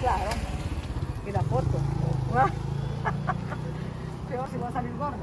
Claro. Y la foto. Peor si va a salir gorda.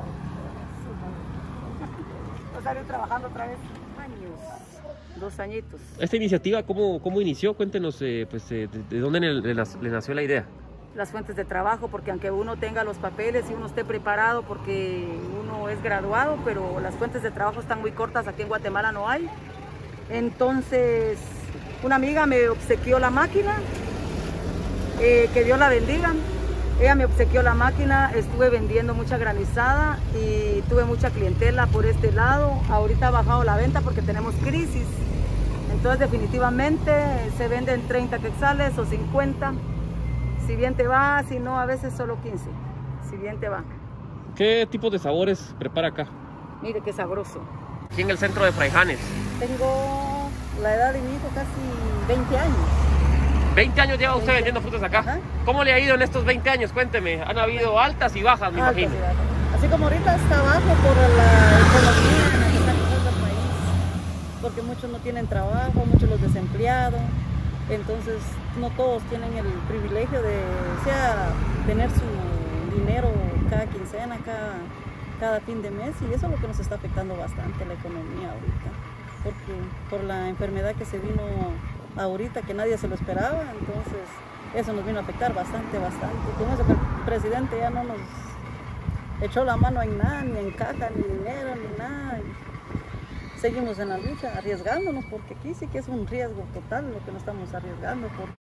Va a salir trabajando otra vez. Años. 2 añitos. Esta iniciativa, ¿cómo inició? Cuéntenos, de dónde le nació la idea. Las fuentes de trabajo, porque aunque uno tenga los papeles y uno esté preparado porque uno es graduado, pero las fuentes de trabajo están muy cortas, aquí en Guatemala no hay. Entonces, una amiga me obsequió la máquina, que Dios la bendiga. Ella me obsequió la máquina, estuve vendiendo mucha granizada y tuve mucha clientela por este lado. Ahorita ha bajado la venta porque tenemos crisis. Entonces definitivamente se venden 30 quetzales o 50. Si bien te va, si no, a veces solo 15. Si bien te va. ¿Qué tipo de sabores prepara acá? Mire qué sabroso. Aquí en el centro de Fraijanes. Tengo la edad de mi hijo, casi 20 años. 20 años lleva usted vendiendo frutas acá. Ajá. ¿Cómo le ha ido en estos 20 años? Cuénteme. Han habido altas y bajas, me imagino. Altas y bajas. Así como ahorita está abajo por la economía en la que está creciendo el país, porque muchos no tienen trabajo, muchos los desempleados, entonces no todos tienen el privilegio de, o sea, tener su dinero cada quincena, cada fin de mes, y eso es lo que nos está afectando bastante la economía ahorita, porque por la enfermedad que se vino ahorita, que nadie se lo esperaba, entonces eso nos vino a afectar bastante. Con eso que el presidente ya no nos echó la mano en nada, ni en caja, ni dinero, ni nada. Y seguimos en la lucha, arriesgándonos, porque aquí sí que es un riesgo total lo que nos estamos arriesgando.